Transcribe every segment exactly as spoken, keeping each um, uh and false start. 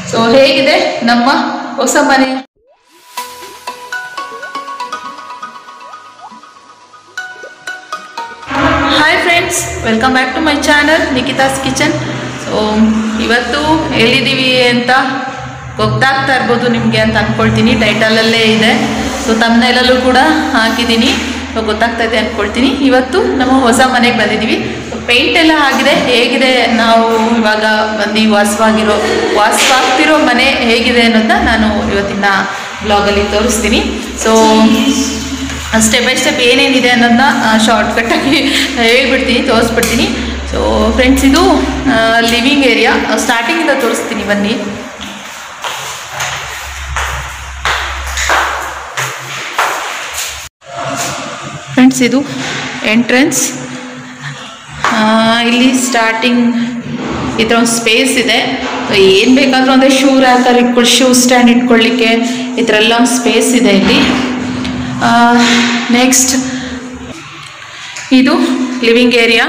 So ಹೇಗಿದೆ ನಮ್ಮ ಹೊಸ ಮನೆ? Hi friends, welcome back to my channel Nikhita's kitchen. So ಇವತ್ತು ಎಲ್ಲಿದ್ದೀವಿ ಅಂತ ಗೊತ್ತಾಗ್ತಾ ಇರ್ಬೋದು ನಿಮಗೆ ಅಂತ ಅಂದ್ಕೊಳ್ತೀನಿ. ಟೈಟಲಲ್ಲೇ ಇದೆ, ಸೊ ತಮ್ಮನೇಲಲ್ಲೂ ಕೂಡ ಹಾಕಿದ್ದೀನಿ, ಸೊ ಗೊತ್ತಾಗ್ತಾ ಇದೆ ಅಂದ್ಕೊಳ್ತೀನಿ. ಇವತ್ತು ನಮ್ಮ ಹೊಸ ಮನೆಗೆ ಬಂದಿದ್ದೀವಿ. ಪೇಂಟ್ ಎಲ್ಲ ಆಗಿದೆ. ಹೇಗಿದೆ ನಾವು ಇವಾಗ ಬಂದು ವಾಸವಾಗಿರೋ ವಾಸವಾಗ್ತಿರೋ ಮನೆ ಹೇಗಿದೆ ಅನ್ನೋದನ್ನ ನಾನು ಇವತ್ತಿನ ಬ್ಲಾಗಲ್ಲಿ ತೋರಿಸ್ತೀನಿ. ಸೊ ಸ್ಟೆಪ್ ಬೈ ಸ್ಟೆಪ್ ಏನೇನಿದೆ ಅನ್ನೋದನ್ನ ಶಾರ್ಟ್ಕಟ್ಟಾಗಿ ಹೇಳ್ಬಿಡ್ತೀನಿ, ತೋರಿಸ್ಬಿಡ್ತೀನಿ. ಸೊ ಫ್ರೆಂಡ್ಸ್, ಇದು ಲಿವಿಂಗ್ ಏರಿಯಾ. ಸ್ಟಾರ್ಟಿಂಗಿಂದ ತೋರಿಸ್ತೀನಿ ಬನ್ನಿ. ಫ್ರೆಂಡ್ಸ್, ಇದು ಎಂಟ್ರೆನ್ಸ್. ಇಲ್ಲಿ ಸ್ಟಾರ್ಟಿಂಗ್ ಈ ಥರ ಒಂದು ಸ್ಪೇಸ್ ಇದೆ. ಏನು ಬೇಕಾದರೂ ಅಂದರೆ ಶೂ ರ್ಯಾಕರ್ ಇಟ್ಕೊಳ್ಳಿ, ಶೂ ಸ್ಟ್ಯಾಂಡ್ ಇಟ್ಕೊಳ್ಳಿಕ್ಕೆ ಈ ಥರ ಎಲ್ಲ ಒಂದು ಸ್ಪೇಸ್ ಇದೆ ಇಲ್ಲಿ. ನೆಕ್ಸ್ಟ್ ಇದು ಲಿವಿಂಗ್ ಏರಿಯಾ.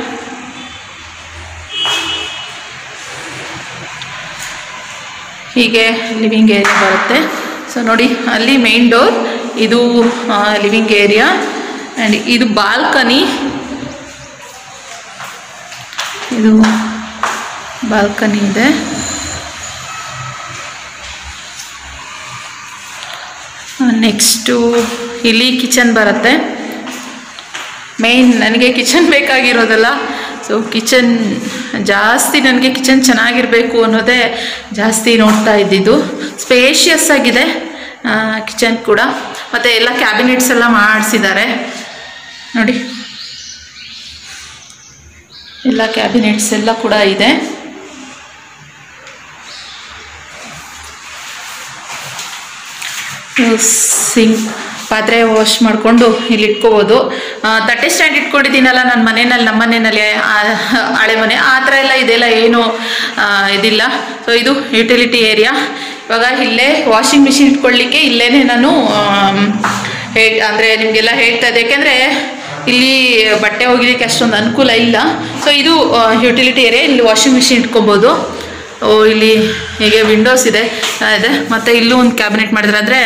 ಹೀಗೆ ಲಿವಿಂಗ್ ಏರಿಯಾ ಬರುತ್ತೆ. ಸೊ ನೋಡಿ, ಅಲ್ಲಿ ಮೇನ್ ಡೋರ್, ಇದು ಲಿವಿಂಗ್ ಏರಿಯಾ. ಆ್ಯಂಡ್ ಇದು ಬಾಲ್ಕನಿ. ಇದು ಬಾಲ್ಕನಿ ಇದೆ. ನೆಕ್ಸ್ಟು ಇಲ್ಲಿ ಕಿಚನ್ ಬರುತ್ತೆ. ಮೇನ್ ನನಗೆ ಕಿಚನ್ ಬೇಕಾಗಿರೋದಲ್ಲ. ಸೊ ಕಿಚನ್ ಜಾಸ್ತಿ ನನಗೆ ಕಿಚನ್ ಚೆನ್ನಾಗಿರಬೇಕು ಅನ್ನೋದೇ ಜಾಸ್ತಿ ನೋಡ್ತಾ ಇದ್ದಿದ್ದು. ಸ್ಪೇಷಿಯಸ್ ಆಗಿದೆ ಕಿಚನ್ ಕೂಡ. ಮತ್ತು ಎಲ್ಲ ಕ್ಯಾಬಿನೆಟ್ಸ್ ಎಲ್ಲ ಮಾಡಿಸಿದ್ದಾರೆ ನೋಡಿ. ಎಲ್ಲ ಕ್ಯಾಬಿನೆಟ್ಸ್ ಎಲ್ಲ ಕೂಡ ಇದೆ. ಸಿಂಕ್, ಪಾತ್ರೆ ವಾಶ್ ಮಾಡಿಕೊಂಡು ಇಲ್ಲಿ ಇಟ್ಕೋಬೋದು. ತಟ್ಟೆ ಸ್ಟ್ಯಾಂಡ್ ಇಟ್ಕೊಂಡಿದ್ದೀನಲ್ಲ ನನ್ನ ಮನೆಯಲ್ಲಿ, ನಮ್ಮ ಮನೆಯಲ್ಲಿ ಹಳೆ ಮನೆ, ಆ ಥರ ಎಲ್ಲ ಇದೆಲ್ಲ ಏನು ಇದಿಲ್ಲ. ಸೊ ಇದು ಯುಟಿಲಿಟಿ ಏರಿಯಾ. ಇವಾಗ ಇಲ್ಲೇ ವಾಷಿಂಗ್ ಮಿಷಿನ್ ಇಟ್ಕೊಳ್ಳಿಕ್ಕೆ ಇಲ್ಲೇ ನಾನು ಹೇ ಅಂದರೆ ನಿಮಗೆಲ್ಲ ಹೇಳ್ತಾ ಇದ್ದೆ, ಯಾಕೆಂದರೆ ಇಲ್ಲಿ ಬಟ್ಟೆ ಒಗಿಲಿಕ್ಕೆ ಅಷ್ಟೊಂದು ಅನುಕೂಲ ಇಲ್ಲ. ಸೊ ಇದು ಯುಟಿಲಿಟಿ ಏರಿಯಾ. ಇಲ್ಲಿ ವಾಷಿಂಗ್ ಮಿಷಿನ್ ಇಟ್ಕೊಬೋದು. ಓ ಇಲ್ಲಿ ಹೀಗೆ ವಿಂಡೋಸ್ ಇದೆ ಇದೆ ಮತ್ತು ಇಲ್ಲೂ ಒಂದು ಕ್ಯಾಬಿನೆಟ್ ಮಾಡಿದ್ರೆ, ಅಂದರೆ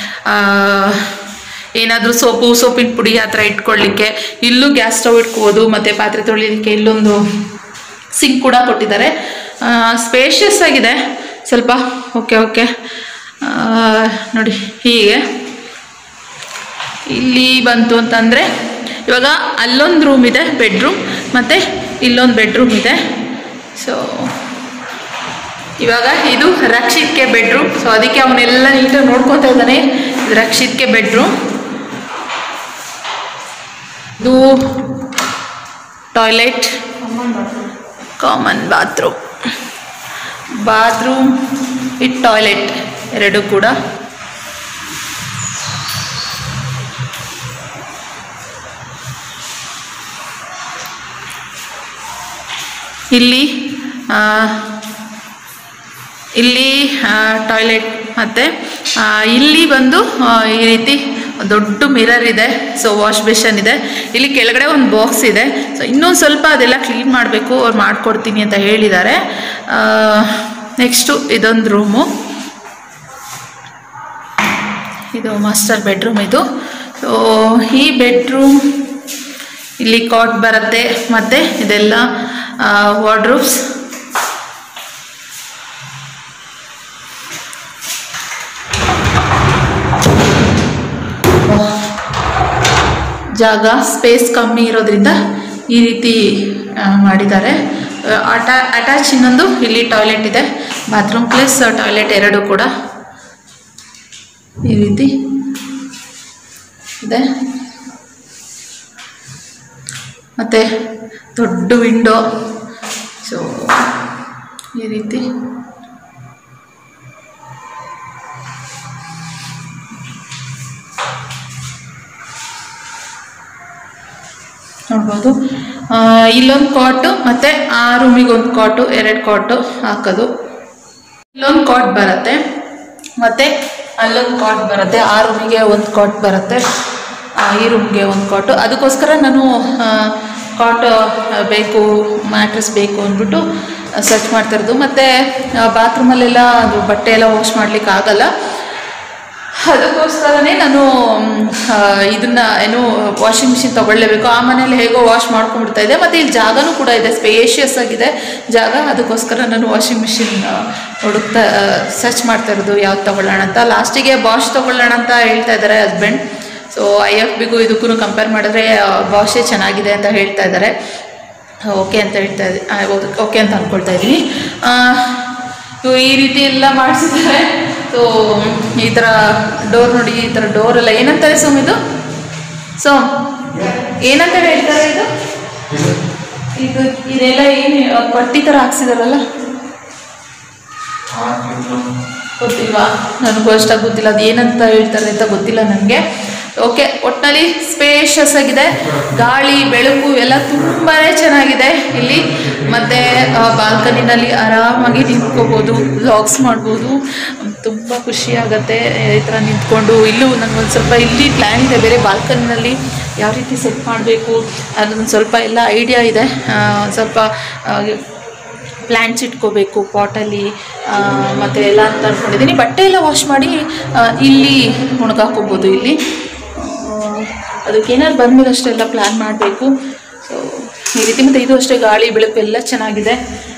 ಏನಾದರೂ ಸೋಪು ಸೋಪಿನ ಪುಡಿ ಆ ಥರ ಇಟ್ಕೊಳ್ಳಿಕ್ಕೆ. ಇಲ್ಲೂ ಗ್ಯಾಸ್ ಸ್ಟವ್ ಇಟ್ಕೋಬೋದು ಮತ್ತು ಪಾತ್ರೆ ತೊಳಿಲಿಕ್ಕೆ ಇಲ್ಲೊಂದು ಸಿಂಕ್ ಕೂಡ ಕೊಟ್ಟಿದ್ದಾರೆ. ಸ್ಪೇಷಿಯಸ್ ಆಗಿದೆ ಸ್ವಲ್ಪ. ಓಕೆ ಓಕೆ ನೋಡಿ, ಹೀಗೆ ಇಲ್ಲಿ ಬಂತು ಅಂತಂದರೆ ಇವಾಗ ಅಲ್ಲೊಂದು ರೂಮ್ ಇದೆ, ಬೆಡ್ರೂಮ್, ಮತ್ತು ಇಲ್ಲೊಂದು ಬೆಡ್ರೂಮ್ ಇದೆ. ಸೊ ಇವಾಗ ಇದು ರಕ್ಷಿತ್ಗೆ ಬೆಡ್ರೂಮ್. ಸೊ ಅದಕ್ಕೆ ಅವನ್ನೆಲ್ಲ ನೀಟಾಗಿ ನೋಡ್ಕೊತಾ ಇದ್ದಾನೆ. ಇದು ರಕ್ಷಿತ್ಗೆ ಬೆಡ್ರೂಮ್. ಇದು toilet, common bathroom, bathroom with toilet ಎರಡು ಕೂಡ. ಇಲ್ಲಿ ಇಲ್ಲಿ ಟಾಯ್ಲೆಟ್, ಮತ್ತು ಇಲ್ಲಿ ಬಂದು ಈ ರೀತಿ ದೊಡ್ಡ ಮಿರರ್ ಇದೆ. ಸೊ ವಾಶ್ ಬೇಷನ್ ಇದೆ. ಇಲ್ಲಿ ಕೆಳಗಡೆ ಒಂದು ಬಾಕ್ಸ್ ಇದೆ. ಸೊ ಇನ್ನೊಂದು ಸ್ವಲ್ಪ ಅದೆಲ್ಲ ಕ್ಲೀನ್ ಮಾಡಬೇಕು, ಅವ್ರು ಮಾಡಿಕೊಡ್ತೀನಿ ಅಂತ ಹೇಳಿದ್ದಾರೆ. ನೆಕ್ಸ್ಟು ಇದೊಂದು ರೂಮು, ಇದು ಮಾಸ್ಟರ್ ಬೆಡ್ರೂಮ್ ಇದು. ಸೊ ಈ ಬೆಡ್ರೂಮ್ ಇಲ್ಲಿ ಕಾಟ್ ಬರುತ್ತೆ, ಮತ್ತು ಇದೆಲ್ಲ ವಾರ್ಡ್ರೋಬ್ಸ್. ಜಾಗ ಸ್ಪೇಸ್ ಕಮ್ಮಿ ಇರೋದ್ರಿಂದ ಈ ರೀತಿ ಮಾಡಿದ್ದಾರೆ. ಅಟಾ ಅಟ್ಯಾಚ್ ಇನ್ನೊಂದು ಇಲ್ಲಿ ಟಾಯ್ಲೆಟ್ ಇದೆ, ಬಾತ್ರೂಮ್ ಪ್ಲಸ್ ಟಾಯ್ಲೆಟ್ ಎರಡು ಕೂಡ ಈ ರೀತಿ ಇದೆ. ಮತ್ತು ದೊಡ್ಡ ವಿಂಡೋ. ಸೊ ಈ ರೀತಿ ನೋಡ್ಬೋದು. ಇಲ್ಲೊಂದು ಕಾಟು, ಮತ್ತು ಆ ರೂಮಿಗೆ ಒಂದು ಕಾಟು, ಎರಡು ಕಾಟು ಹಾಕೋದು. ಇಲ್ಲೊಂದು ಕಾಟ್ ಬರುತ್ತೆ, ಮತ್ತು ಅಲ್ಲೊಂದು ಕಾಟ್ ಬರುತ್ತೆ. ಆ ರೂಮಿಗೆ ಒಂದು ಕಾಟ್ ಬರುತ್ತೆ, ಈ ರೂಮ್ಗೆ ಒಂದು ಕಾಟು. ಅದಕ್ಕೋಸ್ಕರ ನಾನು ಕಾಟ್ ಬೇಕು, ಮ್ಯಾಟ್ರೆಸ್ ಬೇಕು ಅಂದ್ಬಿಟ್ಟು ಸರ್ಚ್ ಮಾಡ್ತಾ ಇರೋದು. ಮತ್ತು ಬಾತ್ರೂಮಲ್ಲೆಲ್ಲ ಅದು ಬಟ್ಟೆ ಎಲ್ಲ ವಾಶ್ ಮಾಡ್ಲಿಕ್ಕೆ ಆಗಲ್ಲ, ಅದಕ್ಕೋಸ್ಕರನೇ ನಾನು ಇದನ್ನು ಏನು ವಾಷಿಂಗ್ ಮಿಷಿನ್ ತೊಗೊಳ್ಳೇಬೇಕು. ಆ ಮನೇಲಿ ಹೇಗೋ ವಾಶ್ ಮಾಡ್ಕೊಂಡ್ಬಿಡ್ತಾ ಇದೆ, ಮತ್ತು ಇಲ್ಲಿ ಜಾಗನೂ ಕೂಡ ಇದೆ, ಸ್ಪೇಷಿಯಸ್ ಆಗಿದೆ ಜಾಗ. ಅದಕ್ಕೋಸ್ಕರ ನಾನು ವಾಷಿಂಗ್ ಮಿಷಿನ್ ಹುಡುಕ್ತಾ ಸರ್ಚ್ ಮಾಡ್ತಾ ಇರೋದು ಯಾವ್ದು ತೊಗೊಳ್ಳೋಣ ಅಂತ. ಲಾಸ್ಟಿಗೆ ಬಾಷ್ ತೊಗೊಳ್ಳೋಣ ಅಂತ ಹೇಳ್ತಾ ಇದ್ದಾರೆ ಹಸ್ಬೆಂಡ್. ಸೊ ಐ ಎಫ್ ಬಿಗೂ ಇದಕ್ಕೂ ಕಂಪೇರ್ ಮಾಡಿದ್ರೆ ಬಾಷೇ ಚೆನ್ನಾಗಿದೆ ಅಂತ ಹೇಳ್ತಾ ಇದ್ದಾರೆ. ಓಕೆ ಅಂತ ಹೇಳ್ತಾ ಇದ್ದೀನಿ, ಓಕೆ ಅಂತ ಅಂದ್ಕೊಳ್ತಾ ಇದ್ದೀನಿ. ಈ ರೀತಿ ಎಲ್ಲ ಮಾಡಿಸಿದ್ದಾರೆ. ಸೊ ಈ ಥರ ಡೋರ್ ನೋಡಿ, ಈ ಥರ ಡೋರೆಲ್ಲ ಏನಂತಾರೆ ಸೋಮ್ ಇದು? ಸೊ ಏನಂತ ಹೇಳ್ತಾರೆ ಇದು? ಇದು ಇದೆಲ್ಲ ಏನು ಪಟ್ಟಿ ಥರ ಹಾಕ್ಸಿದಾರಲ್ಲ, ಗೊತ್ತಿಲ್ವಾ? ನನಗೂ ಅಷ್ಟಾಗಿ ಗೊತ್ತಿಲ್ಲ ಅದು ಏನಂತ ಹೇಳ್ತಾರೆ ಅಂತ ಗೊತ್ತಿಲ್ಲ ನನಗೆ. ಓಕೆ, ಒಟ್ಟಿನಲ್ಲಿ ಸ್ಪೇಷಿಯಸ್ ಆಗಿದೆ, ಗಾಳಿ ಬೆಳಕು ಎಲ್ಲ ತುಂಬಾ ಚೆನ್ನಾಗಿದೆ ಇಲ್ಲಿ. ಮತ್ತು ಬಾಲ್ಕನಿನಲ್ಲಿ ಆರಾಮಾಗಿ ನಿಂತ್ಕೋಬೋದು, ವ್ಲಾಗ್ಸ್ ಮಾಡ್ಬೋದು, ತುಂಬ ಖುಷಿಯಾಗತ್ತೆ ಈ ಥರ ನಿಂತ್ಕೊಂಡು. ಇಲ್ಲೂ ನನಗೊಂದು ಸ್ವಲ್ಪ ಇಲ್ಲಿ ಪ್ಲ್ಯಾನ್ ಇದೆ, ಬೇರೆ ಬಾಲ್ಕನಿನಲ್ಲಿ ಯಾವ ರೀತಿ ಸೆಟ್ ಮಾಡಬೇಕು ಅದೊಂದು ಸ್ವಲ್ಪ ಎಲ್ಲ ಐಡಿಯಾ ಇದೆ. ಸ್ವಲ್ಪ ಪ್ಲ್ಯಾಂಟ್ಸ್ ಇಟ್ಕೋಬೇಕು ಪಾಟಲ್ಲಿ ಮತ್ತು ಎಲ್ಲ ಅಂತ ಅಂದ್ಕೊಂಡಿದ್ದೀನಿ. ಬಟ್ಟೆ ಎಲ್ಲ ವಾಶ್ ಮಾಡಿ ಇಲ್ಲಿ ಒಣಗಾಕೋಬೋದು ಇಲ್ಲಿ. ಅದಕ್ಕೆ ಏನಾದ್ರು ಬಂದಮೇಲೆ ಅಷ್ಟೆಲ್ಲ ಪ್ಲ್ಯಾನ್ ಮಾಡಬೇಕು. ಸೊ ಈ ರೀತಿ, ಮತ್ತು ಇದು ಅಷ್ಟೇ ಗಾಳಿ ಬೆಳಕು ಎಲ್ಲ ಚೆನ್ನಾಗಿದೆ.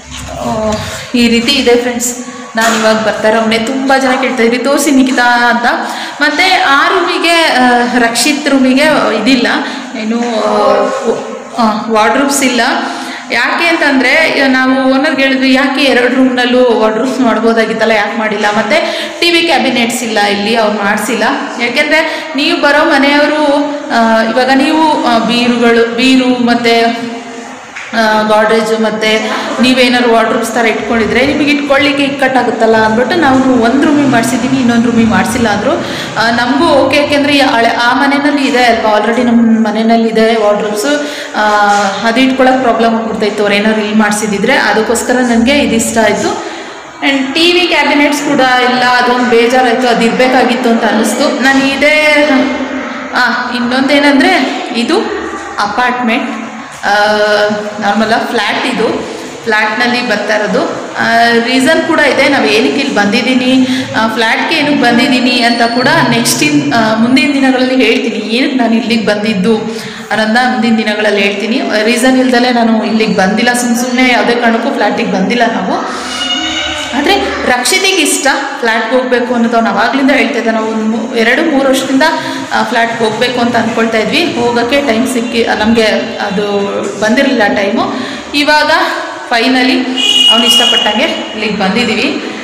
ಈ ರೀತಿ ಇದೆ ಫ್ರೆಂಡ್ಸ್. ನಾನು ಇವಾಗ ಬರ್ತಾರೆ ಅವನೇ ತುಂಬ ಜನ ಕೇಳ್ತಾಯಿದ್ರಿ ತೋರಿಸಿ ನಿಖಿತಾ ಅಂತ. ಮತ್ತು ಆ ರೂಮಿಗೆ ರಕ್ಷಿತ್ ರೂಮಿಗೆ ಇದಿಲ್ಲ, ಏನು ವಾರ್ಡ್ರೂಬ್ಸ್ ಇಲ್ಲ. ಯಾಕೆ ಅಂತಂದರೆ ನಾವು ಓನರ್ಗೆ ಹೇಳಿದ್ವಿ ಯಾಕೆ ಎರಡು ರೂಮ್ನಲ್ಲೂ ವಾರ್ಡ್ರೂಬ್ಸ್ ಮಾಡ್ಬೋದಾಗಿತ್ತಲ್ಲ, ಯಾಕೆ ಮಾಡಿಲ್ಲ. ಮತ್ತು ಟಿ ವಿ ಕ್ಯಾಬಿನೆಟ್ಸ್ ಇಲ್ಲ ಇಲ್ಲಿ, ಅವ್ರು ಮಾಡಿಸಿಲ್ಲ. ಯಾಕೆಂದರೆ ನೀವು ಬರೋ ಮನೆಯವರು ಇವಾಗ ನೀವು ಬೀರುಗಳು ಬೀರು ಮತ್ತು ಗಾಡ್ರೇಜು ಮತ್ತು ನೀವೇನಾದ್ರು ವಾರ್ಡ್ರೂಬ್ಸ್ ಥರ ಇಟ್ಕೊಂಡಿದ್ರೆ ನಿಮಗೆ ಇಟ್ಕೊಳ್ಳಿಕ್ಕೆ ಇಕ್ಕಟ್ಟಾಗುತ್ತಲ್ಲ ಅಂದ್ಬಿಟ್ಟು ನಾವು ಒಂದು ರೂಮಿಗೆ ಮಾಡಿಸಿದ್ದೀವಿ, ಇನ್ನೊಂದು ರೂಮಿಗೆ ಮಾಡಿಸಿಲ್ಲ ಅಂದರು. ನಮಗೂ ಓಕೆ, ಯಾಕೆಂದರೆ ಹಳೆ ಆ ಮನೆಯಲ್ಲಿ ಇದೆ ಅಲ್ವಾ, ಆಲ್ರೆಡಿ ನಮ್ಮ ಮನೆಯಲ್ಲಿ ಇದೆ ವಾರ್ಡ್ರೂಬ್ಸು, ಅದು ಇಟ್ಕೊಳ್ಳೋಕೆ ಪ್ರಾಬ್ಲಮ್ ಆಗ್ಬಿಡ್ತಾಯಿತ್ತು ಅವ್ರು ಏನಾದ್ರು ಇಲ್ಲಿ ಮಾಡಿಸಿದ್ರೆ. ಅದಕ್ಕೋಸ್ಕರ ನನಗೆ ಇದು ಇಷ್ಟ ಆಯಿತು. ಆ್ಯಂಡ್ ಟಿ ವಿ ಕ್ಯಾಬಿನೆಟ್ಸ್ ಕೂಡ ಇಲ್ಲ, ಅದೊಂದು ಬೇಜಾರಾಯಿತು, ಅದು ಇರಬೇಕಾಗಿತ್ತು ಅಂತ ಅನ್ನಿಸ್ತು. ನಾನು ಇದೇ ಹಾಂ ಇನ್ನೊಂದೇನೆಂದರೆ ಇದು ಅಪಾರ್ಟ್ಮೆಂಟ್ ನಾರ್ಮಲ ಫ್ಲ್ಯಾಟ್, ಇದು ಫ್ಲ್ಯಾಟ್ನಲ್ಲಿ ಬರ್ತಾ ಇರೋದು. ರೀಸನ್ ಕೂಡ ಇದೆ, ನಾವು ಏನಕ್ಕೆ ಇಲ್ಲಿ ಬಂದಿದ್ದೀನಿ, ಫ್ಲ್ಯಾಟ್ಗೆ ಏನಕ್ಕೆ ಬಂದಿದ್ದೀನಿ ಅಂತ ಕೂಡ ನೆಕ್ಸ್ಟ್ ಇನ್ ಮುಂದಿನ ದಿನಗಳಲ್ಲಿ ಹೇಳ್ತೀನಿ. ಏನಕ್ಕೆ ನಾನು ಇಲ್ಲಿಗೆ ಬಂದಿದ್ದು ಅನ್ನೋದನ್ನ ಮುಂದಿನ ದಿನಗಳಲ್ಲಿ ಹೇಳ್ತೀನಿ. ರೀಸನ್ ಇಲ್ದಲೇ ನಾನು ಇಲ್ಲಿಗೆ ಬಂದಿಲ್ಲ, ಸುಮ್ಮ ಸುಮ್ಮನೆ ಯಾವುದೇ ಕಾರಣಕ್ಕೂ ಫ್ಲ್ಯಾಟಿಗೆ ಬಂದಿಲ್ಲ ನಾವು. ಆದರೆ ರಕ್ಷಿತಿಗೆ ಇಷ್ಟ ಫ್ಲ್ಯಾಟ್ಗೆ ಹೋಗಬೇಕು ಅನ್ನೋದು, ಅವ್ನು ಅವಾಗಲಿಂದ ಹೇಳ್ತಾ ಇದ್ದ. ನಾವು ಒಂದು ಎರಡು ಮೂರು ವರ್ಷದಿಂದ ಫ್ಲ್ಯಾಟ್ಗೆ ಹೋಗಬೇಕು ಅಂತ ಅಂದ್ಕೊಳ್ತಾ ಇದ್ವಿ, ಹೋಗೋಕ್ಕೆ ಟೈಮ್ ಸಿಕ್ಕಿ ನಮಗೆ ಅದು ಬಂದಿರಲಿಲ್ಲ ಟೈಮು. ಇವಾಗ ಫೈನಲಿ ಅವನು ಇಷ್ಟಪಟ್ಟಂಗೆ ಇಲ್ಲಿಗೆ ಬಂದಿದ್ದೀವಿ.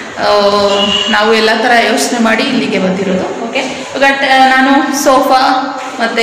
ನಾವು ಎಲ್ಲ ಥರ ಯೋಚನೆ ಮಾಡಿ ಇಲ್ಲಿಗೆ ಬಂದಿರೋದು. ಓಕೆ, ಇವಾಗ ನಾನು ಸೋಫಾ ಮತ್ತು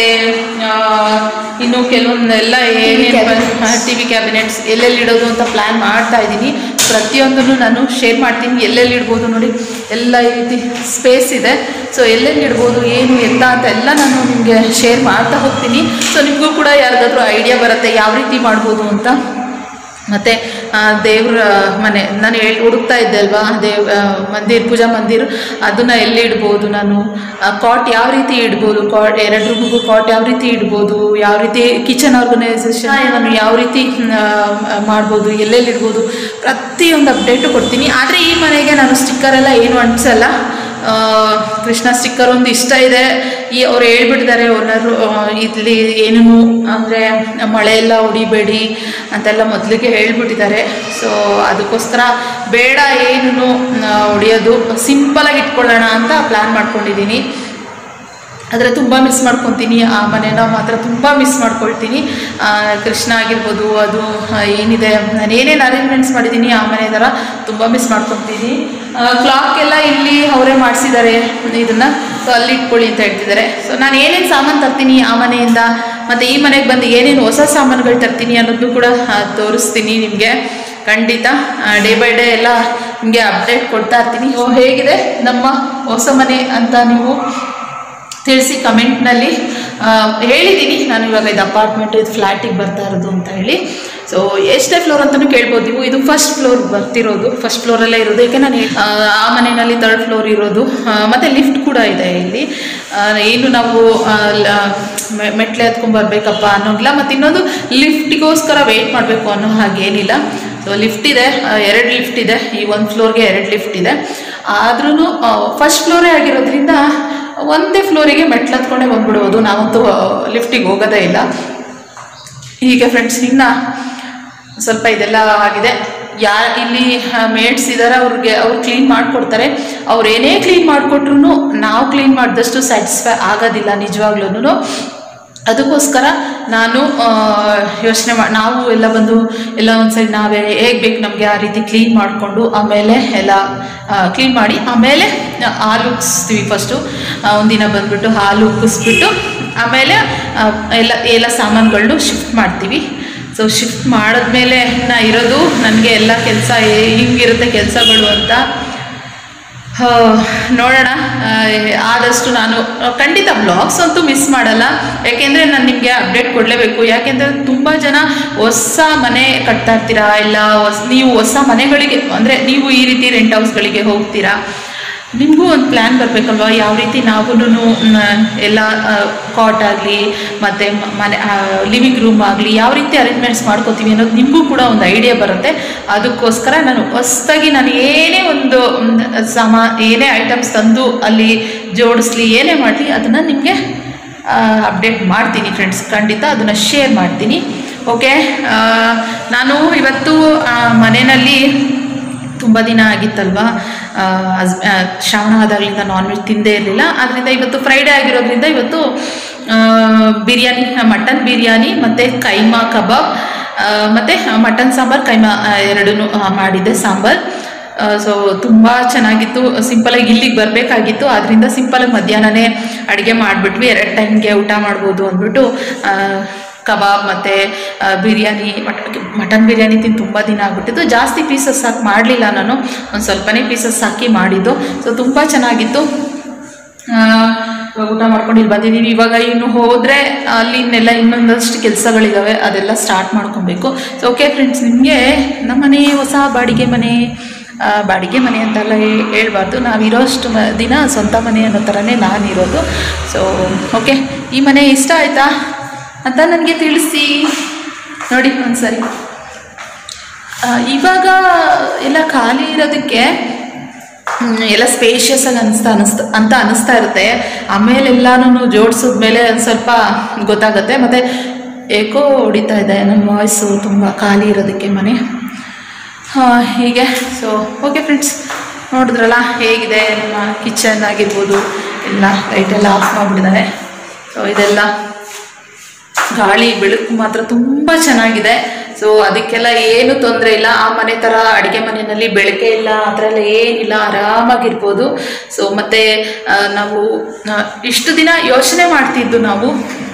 ಇನ್ನು ಕೆಲವೊಂದೆಲ್ಲ ಏನೇನು ಟಿ ವಿ ಕ್ಯಾಬಿನೆಟ್ಸ್ ಎಲ್ಲೆಲ್ಲಿ ಇಡೋದು ಅಂತ ಪ್ಲ್ಯಾನ್ ಮಾಡ್ತಾ ಇದ್ದೀನಿ. ಪ್ರತಿಯೊಂದನ್ನು ನಾನು ಶೇರ್ ಮಾಡ್ತೀನಿ, ಎಲ್ಲೆಲ್ಲಿ ಇಡ್ಬೋದು ನೋಡಿ, ಎಲ್ಲ ಈ ರೀತಿ ಸ್ಪೇಸ್ ಇದೆ. ಸೊ ಎಲ್ಲೆಲ್ಲಿ ಇಡ್ಬೋದು ಏನು ಎತ್ತ ಅಂತ ಎಲ್ಲ ನಾನು ನಿಮಗೆ ಶೇರ್ ಮಾಡ್ತಾ ಹೋಗ್ತೀನಿ. ಸೊ ನಿಮಗೂ ಕೂಡ ಯಾರಿಗಾದ್ರೂ ಐಡಿಯಾ ಬರುತ್ತೆ ಯಾವ ರೀತಿ ಮಾಡ್ಬೋದು ಅಂತ. ಮತ್ತು ದೇವ್ರ ಮನೆ ನಾನು ಹೇಳಿ ಹುಡುಕ್ತಾ ಇದ್ದೆ ಅಲ್ವಾ, ದೇವ್ ಮಂದಿರ ಪೂಜಾ ಮಂದಿರ, ಅದನ್ನು ಎಲ್ಲಿ ಇಡ್ಬೋದು, ನಾನು ಕಾಟ್ ಯಾವ ರೀತಿ ಇಡ್ಬೋದು, ಕಾಟ್ ಎರಡು ರೂಮಿಗೂ ಕಾಟ್ ಯಾವ ರೀತಿ ಇಡ್ಬೋದು, ಯಾವ ರೀತಿ ಕಿಚನ್ ಆರ್ಗನೈಸೇಷನ್ ನಾನು ಯಾವ ರೀತಿ ಮಾಡ್ಬೋದು, ಎಲ್ಲೆಲ್ಲಿ ಇಡ್ಬೋದು, ಪ್ರತಿಯೊಂದು ಅಪ್ಡೇಟು ಕೊಡ್ತೀನಿ. ಆದರೆ ಈ ಮನೆಗೆ ನಾನು ಸ್ಟಿಕ್ಕರೆಲ್ಲ ಏನು ಅಂಟಿಸಲ್ಲ. ಕೃಷ್ಣ ಸ್ಟಿಕ್ಕರ್ ಒಂದು ಇಷ್ಟ ಇದೆ. ಈ ಅವ್ರು ಹೇಳ್ಬಿಟ್ಟಿದ್ದಾರೆ ಓನರು, ಇಲ್ಲಿ ಏನೂ ಅಂದರೆ ಮಳೆ ಎಲ್ಲ ಹೊಡಿಬೇಡಿ ಅಂತೆಲ್ಲ ಮೊದಲಿಗೆ ಹೇಳ್ಬಿಟ್ಟಿದ್ದಾರೆ. ಸೊ ಅದಕ್ಕೋಸ್ಕರ ಬೇಡ ಏನೂ ಹೊಡಿಯೋದು, ಸಿಂಪಲಾಗಿ ಇಟ್ಕೊಳ್ಳೋಣ ಅಂತ ಪ್ಲ್ಯಾನ್ ಮಾಡ್ಕೊಂಡಿದ್ದೀನಿ. ಆದರೆ ತುಂಬ ಮಿಸ್ ಮಾಡ್ಕೊತೀನಿ ಆ ಮನೇನ, ಮಾತ್ರ ತುಂಬ ಮಿಸ್ ಮಾಡ್ಕೊಳ್ತೀನಿ. ಕೃಷ್ಣ ಆಗಿರ್ಬೋದು, ಅದು ಏನಿದೆ ನಾನು ಏನೇನು ಅರೇಂಜ್ಮೆಂಟ್ಸ್ ಮಾಡಿದ್ದೀನಿ ಆ ಮನೆ ಥರ ತುಂಬ ಮಿಸ್ ಮಾಡ್ಕೊತೀನಿ. ಕ್ಲಾಕ್ ಎಲ್ಲ ಇಲ್ಲಿ ಅವರೇ ಮಾಡಿಸಿದ್ದಾರೆ ಇದನ್ನು, ಸೊ ಅಲ್ಲಿ ಇಟ್ಕೊಳ್ಳಿ ಅಂತ ಹೇಳ್ತಿದ್ದಾರೆ. ಸೊ ನಾನು ಏನೇನು ಸಾಮಾನು ತರ್ತೀನಿ ಆ ಮನೆಯಿಂದ, ಮತ್ತು ಈ ಮನೆಗೆ ಬಂದು ಏನೇನು ಹೊಸ ಸಾಮಾನುಗಳು ತರ್ತೀನಿ ಅನ್ನೋದು ಕೂಡ ತೋರಿಸ್ತೀನಿ ನಿಮಗೆ ಖಂಡಿತ. ಡೇ ಬೈ ಡೇ ಎಲ್ಲ ನಿಮಗೆ ಅಪ್ಡೇಟ್ ಕೊಡ್ತಾ ಇರ್ತೀನಿ. ಹೇಗಿದೆ ನಮ್ಮ ಹೊಸ ಮನೆ ಅಂತ ನೀವು ತಿಳಿಸಿ ಕಮೆಂಟ್ನಲ್ಲಿ. ಹೇಳಿದ್ದೀನಿ ನಾನು ಇವಾಗ ಇದು ಅಪಾರ್ಟ್ಮೆಂಟ್, ಇದು ಫ್ಲ್ಯಾಟಿಗೆ ಬರ್ತಾ ಇರೋದು ಅಂತ ಹೇಳಿ. ಸೊ ಎಷ್ಟೇ ಫ್ಲೋರ್ ಅಂತಲೂ ಕೇಳ್ಬೋದು ನೀವು. ಇದು ಫಸ್ಟ್ ಫ್ಲೋರ್ ಬರ್ತಿರೋದು, ಫಸ್ಟ್ ಫ್ಲೋರಲ್ಲೇ ಇರೋದು. ಏಕೆ ನಾನು ಆ ಮನೆಯಲ್ಲಿ ತರ್ಡ್ ಫ್ಲೋರ್ ಇರೋದು, ಮತ್ತು ಲಿಫ್ಟ್ ಕೂಡ ಇದೆ ಇಲ್ಲಿ. ಏನು ನಾವು ಮೆಟ್ಲೆ ಹತ್ಕೊಂಡ್ಬರ್ಬೇಕಪ್ಪ ಅನ್ನೋಂಗಿಲ್ಲ, ಮತ್ತು ಇನ್ನೊಂದು ಲಿಫ್ಟಿಗೋಸ್ಕರ ವೆಯ್ಟ್ ಮಾಡಬೇಕು ಅನ್ನೋ ಹಾಗೇನಿಲ್ಲ. ಸೊ ಲಿಫ್ಟ್ ಇದೆ, ಎರಡು ಲಿಫ್ಟ್ ಇದೆ, ಈ ಒಂದು ಫ್ಲೋರ್ಗೆ ಎರಡು ಲಿಫ್ಟ್ ಇದೆ. ಆದ್ರೂ ಫಸ್ಟ್ ಫ್ಲೋರೇ ಆಗಿರೋದ್ರಿಂದ ಒಂದೇ ಫ್ಲೋರಿಗೆ ಮೆಟ್ಲು ಹತ್ಕೊಂಡೇ ಬಂದ್ಬಿಡ್ಬೋದು, ನಾವಂತೂ ಲಿಫ್ಟಿಗೆ ಹೋಗೋದೇ ಇಲ್ಲ. ಹೀಗೆ ಫ್ರೆಂಡ್ಸ್, ಇನ್ನು ಸ್ವಲ್ಪ ಇದೆಲ್ಲ ಆಗಿದೆ. ಯಾ ಇಲ್ಲಿ ಮೇಡ್ಸ್ ಇದ್ದಾರೆ, ಅವ್ರಿಗೆ ಅವ್ರು ಕ್ಲೀನ್ ಮಾಡಿಕೊಡ್ತಾರೆ. ಅವ್ರು ಏನೇ ಕ್ಲೀನ್ ಮಾಡಿಕೊಟ್ರು ನಾವು ಕ್ಲೀನ್ ಮಾಡಿದಷ್ಟು ಸ್ಯಾಟಿಸ್ಫೈ ಆಗೋದಿಲ್ಲ ನಿಜವಾಗ್ಲೂ. ಅದಕ್ಕೋಸ್ಕರ ನಾನು ಯೋಚನೆ ಮಾಡಿ ನಾವು ಎಲ್ಲ ಬಂದು ಎಲ್ಲ ಒಂದು ಸೈಡ್ ನಾವೇ ಹೇಗೆ ಬೇಕು ನಮಗೆ ಆ ರೀತಿ ಕ್ಲೀನ್ ಮಾಡಿಕೊಂಡು ಆಮೇಲೆ ಎಲ್ಲ ಕ್ಲೀನ್ ಮಾಡಿ ಆಮೇಲೆ ಹಾಲು ಉಕ್ಕಿಸ್ತೀವಿ. ಫಸ್ಟು ಒಂದಿನ ಬಂದುಬಿಟ್ಟು ಹಾಲು ಉಕ್ಕಿಸ್ಬಿಟ್ಟು ಆಮೇಲೆ ಎಲ್ಲ ಎಲ್ಲ ಸಾಮಾನುಗಳನ್ನು ಶಿಫ್ಟ್ ಮಾಡ್ತೀವಿ. ಸೊ ಶಿಫ್ಟ್ ಮಾಡಿದ್ಮೇಲೆ ನಾ ಇರೋದು ನನಗೆ ಎಲ್ಲ ಕೆಲಸ ಹಿಂಗಿರುತ್ತೆ ಕೆಲಸಗಳು ಅಂತ ನೋಡೋಣ. ಆದಷ್ಟು ನಾನು ಖಂಡಿತ ಬ್ಲಾಗ್ಸ್ ಅಂತೂ ಮಿಸ್ ಮಾಡಲ್ಲ, ಯಾಕೆಂದರೆ ನಾನು ನಿಮಗೆ ಅಪ್ಡೇಟ್ ಕೊಡಲೇಬೇಕು. ಯಾಕೆಂದರೆ ತುಂಬ ಜನ ಹೊಸ ಮನೆ ಕಟ್ತಾ ಇರ್ತೀರಾ, ಇಲ್ಲ ಹೊಸ ನೀವು ಹೊಸ ಮನೆಗಳಿಗೆ ಅಂದರೆ ನೀವು ಈ ರೀತಿ ರೆಂಟ್ ಹೌಸ್ಗಳಿಗೆ ಹೋಗ್ತೀರಾ, ನಿಮಗೂ ಒಂದು ಪ್ಲ್ಯಾನ್ ಬರಬೇಕಲ್ವ, ಯಾವ ರೀತಿ ನಾವು ಎಲ್ಲ ಕಾಟ್ ಆಗಲಿ ಮತ್ತು ಮನೆ ಲಿವಿಂಗ್ ರೂಮ್ ಆಗಲಿ ಯಾವ ರೀತಿ ಅರೇಂಜ್ಮೆಂಟ್ಸ್ ಮಾಡ್ಕೋತೀವಿ ಅನ್ನೋದು ನಿಮಗೂ ಕೂಡ ಒಂದು ಐಡಿಯಾ ಬರುತ್ತೆ. ಅದಕ್ಕೋಸ್ಕರ ನಾನು ಹೊಸ್ದಾಗಿ ನಾನು ಏನೇ ಒಂದು ಸಾಮಾ ಏನೇ ಐಟಮ್ಸ್ ತಂದು ಅಲ್ಲಿ ಜೋಡಿಸ್ಲಿ ಏನೇ ಮಾಡಲಿ ಅದನ್ನು ನಿಮಗೆ ಅಪ್ಡೇಟ್ ಮಾಡ್ತೀನಿ ಫ್ರೆಂಡ್ಸ್, ಖಂಡಿತ ಅದನ್ನು ಶೇರ್ ಮಾಡ್ತೀನಿ. ಓಕೆ, ನಾನು ಇವತ್ತು ಮನೆಯಲ್ಲಿ ತುಂಬ ದಿನ ಆಗಿತ್ತಲ್ವಾ, ಹಸ್ ಶ್ರಾವಣ ಆದಾಗಲಿಂದ ನಾನ್ ವೆಜ್ ತಿಂದೇ ಇರಲಿಲ್ಲ. ಆದ್ದರಿಂದ ಇವತ್ತು ಫ್ರೈಡೇ ಆಗಿರೋದ್ರಿಂದ ಇವತ್ತು ಬಿರಿಯಾನಿ, ಮಟನ್ ಬಿರಿಯಾನಿ ಮತ್ತು ಕೈಮಾ ಕಬಾಬ್ ಮತ್ತು ಮಟನ್ ಸಾಂಬಾರು ಕೈಮಾ ಎರಡೂ ಮಾಡಿದ್ದೆ ಸಾಂಬಾರು. ಸೊ ತುಂಬ ಚೆನ್ನಾಗಿತ್ತು. ಸಿಂಪಲಾಗಿ ಇಲ್ಲಿಗೆ ಬರಬೇಕಾಗಿತ್ತು, ಆದ್ದರಿಂದ ಸಿಂಪಲಾಗಿ ಮಧ್ಯಾಹ್ನನೇ ಅಡುಗೆ ಮಾಡಿಬಿಟ್ವಿ, ಎರಡು ಟೈಮ್ಗೆ ಊಟ ಮಾಡ್ಬೋದು ಅಂದ್ಬಿಟ್ಟು ಕಬಾಬ್ ಮತ್ತು ಬಿರಿಯಾನಿ ಮಟ ಮಟನ್ ಬಿರಿಯಾನಿ ತಿಂದು ತುಂಬ ದಿನ ಆಗ್ಬಿಟ್ಟಿತ್ತು. ಜಾಸ್ತಿ ಪೀಸಸ್ ಹಾಕಿ ಮಾಡಲಿಲ್ಲ ನಾನು, ಒಂದು ಸ್ವಲ್ಪನೇ ಪೀಸಸ್ ಹಾಕಿ ಮಾಡಿದ್ದು. ಸೊ ತುಂಬ ಚೆನ್ನಾಗಿತ್ತು. ಊಟ ಮಾಡ್ಕೊಂಡು ಇಲ್ಲಿ ಬಂದಿದ್ದೀವಿ. ಇವಾಗ ಇನ್ನು ಹೋದರೆ ಅಲ್ಲಿ ಇನ್ನೆಲ್ಲ ಇನ್ನೊಂದಷ್ಟು ಕೆಲಸಗಳಿದ್ದಾವೆ, ಅದೆಲ್ಲ ಸ್ಟಾರ್ಟ್ ಮಾಡ್ಕೊಬೇಕು. ಸೊ ಓಕೆ ಫ್ರೆಂಡ್ಸ್, ನಿಮಗೆ ನಮ್ಮ ಮನೆ ಹೊಸ ಬಾಡಿಗೆ ಮನೆ, ಬಾಡಿಗೆ ಮನೆ ಅಂತೆಲ್ಲ ಹೇಳ್ಬಾರ್ದು, ನಾವಿರೋಷ್ಟು ದಿನ ಸ್ವಂತ ಮನೆ ಅನ್ನೋ ಥರನೇ ನಾನಿರೋದು. ಸೊ ಓಕೆ, ಈ ಮನೆ ಇಷ್ಟ ಆಯಿತಾ ಅಂತ ನನಗೆ ತಿಳಿಸಿ ನೋಡಿ ಒಂದ್ಸರಿ. ಇವಾಗ ಎಲ್ಲ ಖಾಲಿ ಇರೋದಕ್ಕೆ ಎಲ್ಲ ಸ್ಪೇಷಿಯಸ್ ಆಗಿ ಅನಿಸ್ತಾ ಅನಿಸ್ತಾ ಅಂತ ಅನಿಸ್ತಾ ಇರುತ್ತೆ. ಆಮೇಲೆಲ್ಲನೂ ಜೋಡಿಸಿದ್ಮೇಲೆ ಒಂದು ಸ್ವಲ್ಪ ಗೊತ್ತಾಗುತ್ತೆ. ಮತ್ತು ಏಕೋ ಹೊಡಿತಾ ಇದೆ ನನ್ನ ವಾಯ್ಸು, ತುಂಬ ಖಾಲಿ ಇರೋದಕ್ಕೆ ಮನೆ ಹೀಗೆ. ಸೊ ಓಕೆ ಫ್ರೆಂಡ್ಸ್, ನೋಡಿದ್ರಲ್ಲ ಹೇಗಿದೆ ನಮ್ಮ ಕಿಚನ್ ಆಗಿರ್ಬೋದು, ಎಲ್ಲ ಲೈಟೆಲ್ಲ ಆಫ್ ಮಾಡಿಬಿಟ್ಟಿದ್ದಾರೆ. ಸೊ ಇದೆಲ್ಲ ಗಾಳಿ ಬೆಳಕು ಮಾತ್ರ ತುಂಬ ಚೆನ್ನಾಗಿದೆ. ಸೊ ಅದಕ್ಕೆಲ್ಲ ಏನು ತೊಂದರೆ ಇಲ್ಲ. ಆ ಮನೆ ಥರ ಅಡುಗೆ ಮನೆಯಲ್ಲಿ ಬೆಳಕೆ ಇಲ್ಲ, ಆ ಥರ ಎಲ್ಲ ಏನಿಲ್ಲ, ಆರಾಮಾಗಿರ್ಬೋದು. ಸೊ ಮತ್ತು ನಾವು ಇಷ್ಟು ದಿನ ಯೋಚನೆ ಮಾಡ್ತಿದ್ದು ನಾವು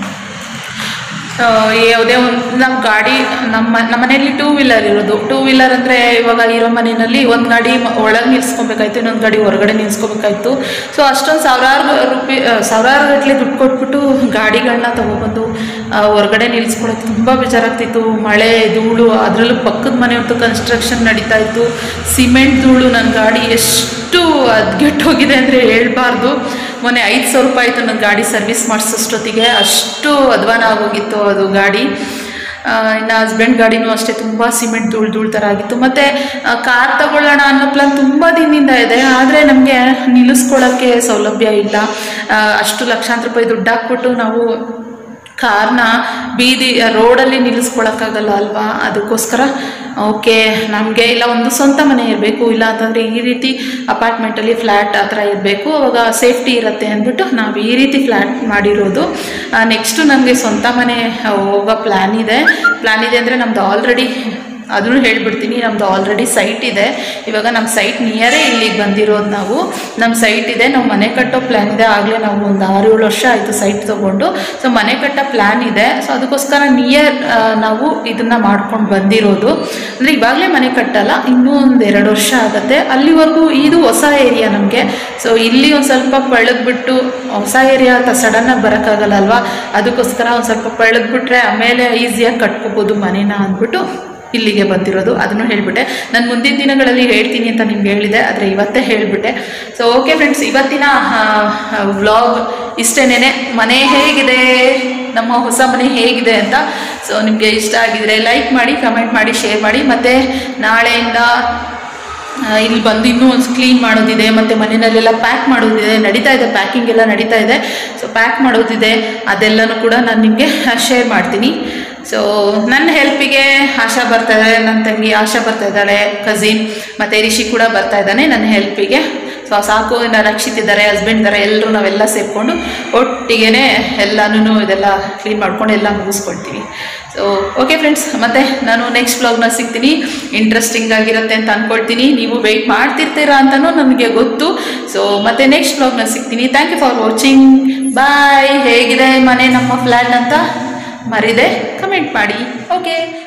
ಯಾವುದೇ ಒಂದು ನಮ್ಮ ಗಾಡಿ ನಮ್ಮ ನಮ್ಮ ಮನೆಯಲ್ಲಿ ಟೂ ವೀಲರ್ ಇರೋದು. ಟೂ ವೀಲರ್ ಅಂದರೆ ಇವಾಗ ಇರೋ ಮನೆಯಲ್ಲಿ ಒಂದು ಗಾಡಿ ಒಳಗೆ ನಿಲ್ಸ್ಕೊಬೇಕಾಯ್ತು, ಇನ್ನೊಂದು ಗಾಡಿ ಹೊರಗಡೆ ನಿಲ್ಸ್ಕೊಬೇಕಾಯ್ತು. ಸೊ ಅಷ್ಟೊಂದು ಸಾವಿರಾರು ರೂಪಾಯಿ ಸಾವಿರಾರು ಗಟ್ಟಲೆ ದುಡ್ಡು ಕೊಟ್ಬಿಟ್ಟು ಗಾಡಿಗಳನ್ನ ತೊಗೊಬಂದು ಹೊರಗಡೆ ನಿಲ್ಲಿಸ್ಕೊಳಕ್ಕೆ ತುಂಬ ಬೇಜಾರಾಗ್ತಿತ್ತು. ಮಳೆ ಧೂಳು, ಅದರಲ್ಲೂ ಪಕ್ಕದ ಮನೆಯವ್ರದ್ದು ಕನ್ಸ್ಟ್ರಕ್ಷನ್ ನಡೀತಾ ಇತ್ತು. ಸಿಮೆಂಟ್ ಧೂಳು, ನನ್ನ ಗಾಡಿ ಎಷ್ಟು ಹದ್ಗೆಟ್ಟೋಗಿದೆ ಅಂದರೆ ಹೇಳ್ಬಾರ್ದು. ಮೊನ್ನೆ ಐದು ಸಾವಿರ ರೂಪಾಯಿ ಆಯಿತು ನನ್ನ ಗಾಡಿ ಸರ್ವಿಸ್ ಮಾಡಿಸೋಷ್ಟೊತ್ತಿಗೆ, ಅಷ್ಟು ಅಧ್ವಾನ ಆಗೋಗಿತ್ತು ಅದು ಗಾಡಿ. ಇನ್ನು ಹಸ್ಬೆಂಡ್ ಗಾಡಿನೂ ಅಷ್ಟೇ ತುಂಬ ಸಿಮೆಂಟ್ ಧೂಳು ಧೂಳು ಥರ ಆಗಿತ್ತು. ಮತ್ತು ಕಾರ್ ತಗೊಳ್ಳೋಣ ಅನ್ನೋ ಪ್ಲಾನ್ ತುಂಬ ದಿನದಿಂದ ಇದೆ, ಆದರೆ ನಮಗೆ ನಿಲ್ಲಿಸ್ಕೊಳ್ಳೋಕ್ಕೆ ಸೌಲಭ್ಯ ಇಲ್ಲ. ಅಷ್ಟು ಲಕ್ಷಾಂತರ ರೂಪಾಯಿ ದುಡ್ಡು ಹಾಕ್ಬಿಟ್ಟು ನಾವು ಕಾರ್ನ ಬೀದಿ ರೋಡಲ್ಲಿ ನಿಲ್ಲಿಸ್ಕೊಳಕ್ಕಾಗಲ್ಲ ಅಲ್ವಾ. ಅದಕ್ಕೋಸ್ಕರ ಓಕೆ, ನಮಗೆ ಇಲ್ಲ ಒಂದು ಸ್ವಂತ ಮನೆ ಇರಬೇಕು, ಇಲ್ಲ ಅಂತಂದರೆ ಈ ರೀತಿ ಅಪಾರ್ಟ್ಮೆಂಟಲ್ಲಿ ಫ್ಲ್ಯಾಟ್ ಆ ಥರ ಇರಬೇಕು, ಅವಾಗ ಸೇಫ್ಟಿ ಇರುತ್ತೆ ಅಂದ್ಬಿಟ್ಟು ನಾವು ಈ ರೀತಿ ಫ್ಲ್ಯಾಟ್ ಮಾಡಿರೋದು. ನೆಕ್ಸ್ಟು ನಮಗೆ ಸ್ವಂತ ಮನೆ ಹೋಗೋ ಪ್ಲ್ಯಾನ್ ಇದೆ. ಪ್ಲ್ಯಾನ್ ಇದೆ ಅಂದರೆ ನಮ್ಮದು ಆಲ್ರೆಡಿ ಅದನ್ನು ಹೇಳ್ಬಿಡ್ತೀನಿ, ನಮ್ಮದು ಆಲ್ರೆಡಿ ಸೈಟ್ ಇದೆ. ಇವಾಗ ನಮ್ಮ ಸೈಟ್ ನಿಯರೇ ಇಲ್ಲಿಗೆ ಬಂದಿರೋದು. ನಾವು ನಮ್ಮ ಸೈಟ್ ಇದೆ, ನಾವು ಮನೆ ಕಟ್ಟೋ ಪ್ಲ್ಯಾನ್ ಇದೆ. ಆಗಲೇ ನಾವು ಒಂದು ಆರು ಏಳು ವರ್ಷ ಆಯಿತು ಸೈಟ್ ತೊಗೊಂಡು. ಸೊ ಮನೆ ಕಟ್ಟೋ ಪ್ಲ್ಯಾನ್ ಇದೆ. ಸೊ ಅದಕ್ಕೋಸ್ಕರ ನಿಯರ್ ನಾವು ಇದನ್ನು ಮಾಡ್ಕೊಂಡು ಬಂದಿರೋದು. ಅಂದರೆ ಇವಾಗಲೇ ಮನೆ ಕಟ್ಟಲ್ಲ, ಇನ್ನೂ ಒಂದು ಎರಡು ವರ್ಷ ಆಗುತ್ತೆ. ಅಲ್ಲಿವರೆಗೂ ಇದು ಹೊಸ ಏರಿಯಾ ನಮಗೆ. ಸೊ ಇಲ್ಲಿ ಒಂದು ಸ್ವಲ್ಪ ಪಳಗ್ಬಿಟ್ಟು, ಹೊಸ ಏರಿಯಾ ಅಂತ ಸಡನ್ನಾಗಿ ಬರೋಕ್ಕಾಗಲ್ಲ ಅಲ್ವಾ. ಅದಕ್ಕೋಸ್ಕರ ಒಂದು ಸ್ವಲ್ಪ ಪಳಗ್ಬಿಟ್ರೆ ಆಮೇಲೆ ಈಸಿಯಾಗಿ ಕಟ್ಕೋಬೋದು ಮನೇನ ಅಂದ್ಬಿಟ್ಟು ಇಲ್ಲಿಗೆ ಬಂದಿರೋದು. ಅದನ್ನು ಹೇಳಿಬಿಟ್ಟೆ. ನಾನು ಮುಂದಿನ ದಿನಗಳಲ್ಲಿ ಹೇಳ್ತೀನಿ ಅಂತ ನಿಮ್ಗೆ ಹೇಳಿದೆ, ಆದರೆ ಇವತ್ತೇ ಹೇಳಿಬಿಟ್ಟೆ. ಸೊ ಓಕೆ ಫ್ರೆಂಡ್ಸ್, ಇವತ್ತಿನ ವ್ಲಾಗ್ ಇಷ್ಟೇನೆ. ಮನೆ ಹೇಗಿದೆ ನಮ್ಮ ಹೊಸ ಮನೆ ಹೇಗಿದೆ ಅಂತ. ಸೊ ನಿಮಗೆ ಇಷ್ಟ ಆಗಿದ್ರೆ ಲೈಕ್ ಮಾಡಿ, ಕಮೆಂಟ್ ಮಾಡಿ, ಶೇರ್ ಮಾಡಿ. ಮತ್ತು ನಾಳೆಯಿಂದ ಇಲ್ಲಿ ಬಂದು ಇನ್ನೂ ಒಂದು ಕ್ಲೀನ್ ಮಾಡೋದಿದೆ, ಮತ್ತು ಮನೆಯಲ್ಲೆಲ್ಲ ಪ್ಯಾಕ್ ಮಾಡೋದಿದೆ, ನಡೀತಾ ಇದೆ, ಪ್ಯಾಕಿಂಗ್ ಎಲ್ಲ ನಡೀತಾ ಇದೆ. ಸೊ ಪ್ಯಾಕ್ ಮಾಡೋದಿದೆ, ಅದೆಲ್ಲನೂ ಕೂಡ ನಾನು ನಿಮಗೆ ಶೇರ್ ಮಾಡ್ತೀನಿ. ಸೊ ನನ್ನ ಹೆಲ್ಪಿಗೆ ಆಶಾ ಬರ್ತಾ ಇದ್ದಾಳೆ, ನನ್ನ ತಂಗಿ ಆಶಾ ಬರ್ತಾ ಇದ್ದಾಳೆ, ಕಸಿನ್, ಮತ್ತು ರಿಷಿ ಕೂಡ ಬರ್ತಾ ಇದ್ದಾನೆ ನನ್ನ ಹೆಲ್ಪಿಗೆ. ಸೊ ಸಾಕು, ಇನ್ನು ರಕ್ಷಿತ್ ಇದ್ದಾರೆ, ಹಸ್ಬೆಂಡ್ ಇದ್ದಾರೆ, ಎಲ್ಲರೂ ನಾವೆಲ್ಲ ಸೇರಿಕೊಂಡು ಒಟ್ಟಿಗೆ ಎಲ್ಲನೂ ಇದೆಲ್ಲ ಕ್ಲೀನ್ ಮಾಡ್ಕೊಂಡು ಎಲ್ಲ ಮುಗಿಸ್ಕೊಳ್ತೀವಿ. ಸೊ ಓಕೆ ಫ್ರೆಂಡ್ಸ್, ಮತ್ತು ನಾನು ನೆಕ್ಸ್ಟ್ ವ್ಲಾಗ್ನ ಸಿಗ್ತೀನಿ. ಇಂಟ್ರೆಸ್ಟಿಂಗ್ ಆಗಿರುತ್ತೆ ಅಂತ ಅಂದ್ಕೊಳ್ತೀನಿ, ನೀವು ವೆಯ್ಟ್ ಮಾಡ್ತಿರ್ತೀರಾ ಅಂತಲೂ ನನಗೆ ಗೊತ್ತು. ಸೊ ಮತ್ತೆ ನೆಕ್ಸ್ಟ್ ವ್ಲಾಗ್ನ ಸಿಗ್ತೀನಿ. Thank you for watching. Bye. ಹೇಗಿದೆ ಮನೆ ನಮ್ಮ ಫ್ಲ್ಯಾಟ್ ಅಂತ ಮರಿದೆ ಕಮೆಂಟ್ ಮಾಡಿ. ಓಕೆ.